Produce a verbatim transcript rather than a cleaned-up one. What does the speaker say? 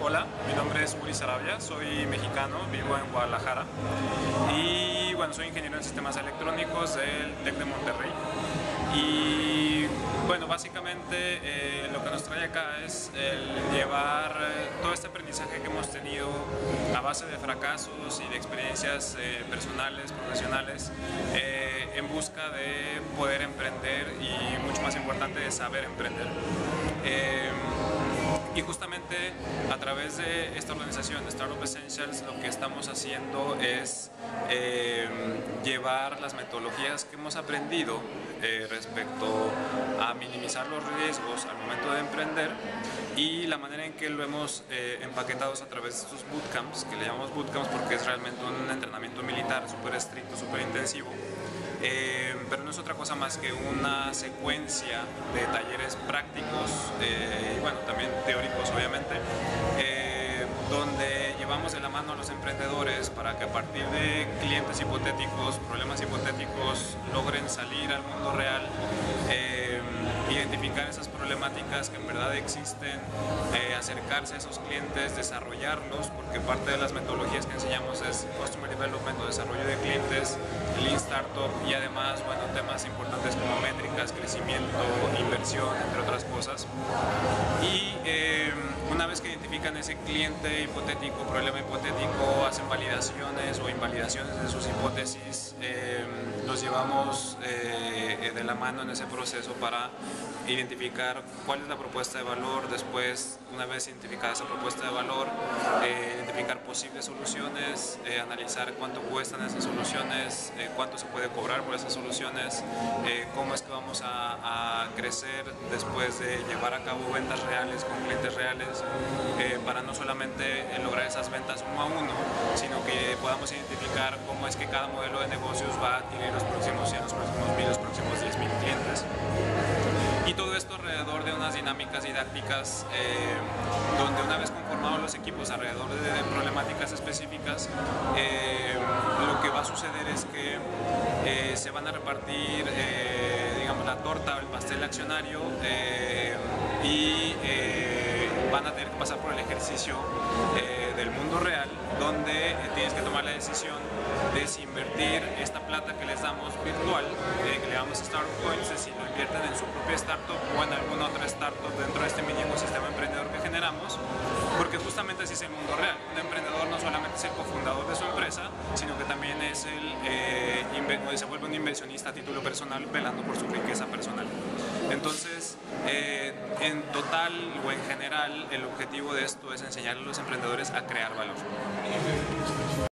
Hola, mi nombre es Uri Sarabia, soy mexicano, vivo en Guadalajara y bueno, soy ingeniero en sistemas electrónicos del TEC de Monterrey. Y bueno, básicamente eh, lo que nos trae acá es el llevar eh, todo este aprendizaje que hemos tenido a base de fracasos y de experiencias eh, personales, profesionales, eh, en busca de poder emprender y, mucho más importante, de saber emprender. Eh, Y justamente a través de esta organización, Startup Essentials, lo que estamos haciendo es eh, llevar las metodologías que hemos aprendido eh, respecto a minimizar los riesgos al momento de emprender y la manera en que lo hemos eh, empaquetado a través de estos bootcamps, que le llamamos bootcamps porque es realmente un entrenamiento militar súper estricto, súper intensivo. Eh, pero no es otra cosa más que una secuencia de talleres prácticos eh, y bueno, también teóricos obviamente, eh, donde llevamos de la mano a los emprendedores para que a partir de clientes hipotéticos, problemas hipotéticos, logren salir al mundo real, eh, identificar esas problemáticas que en verdad existen, eh, acercarse a esos clientes, desarrollarlos, porque parte de las metodologías que enseñamos es Customer Development o desarrollo de clientes, Lean Startup y además, bueno, temas importantes como métricas, crecimiento, inversión, entre otras cosas. Y eh, una vez que identifican ese cliente hipotético, problema hipotético, hacen validaciones o invalidaciones de sus hipótesis, eh, los llevamos eh, de la mano en ese proceso para identificar cuál es la propuesta de valor. Después, una vez identificada esa propuesta de valor, eh, identificar posibles soluciones, eh, analizar cuánto cuestan esas soluciones, eh, cuánto se puede cobrar por esas soluciones, eh, cómo es que vamos a, a crecer después de llevar a cabo ventas reales con clientes reales, eh, para no solamente eh, lograr esas ventas uno a uno, sino que podamos identificar cómo es que cada modelo de negocios va a adquirir los próximos cien, los próximos mil, los próximos diez mil clientes. Y todo esto alrededor de unas dinámicas didácticas eh, donde una vez conformados los equipos alrededor de problemáticas específicas, eh, lo que va a suceder es que eh, se van a repartir eh, digamos, la torta o el pastel accionario eh, y eh, van a tener que pasar por el ejercicio eh, del mundo real, donde eh, tienes que tomar la decisión de si invertir esta plata que les damos virtual, eh, que le damos Startup Coins, de si lo invierten en su propia startup o en alguna otra startup dentro de este mini ecosistema emprendedor que generamos, porque justamente así es el mundo real. Un emprendedor no solamente es el cofundador de su empresa, sino que también es el, eh, se vuelve un inversionista a título personal, velando por su riqueza personal. Entonces, eh, en total o en general, el objetivo de esto es enseñar a los emprendedores a crear valor.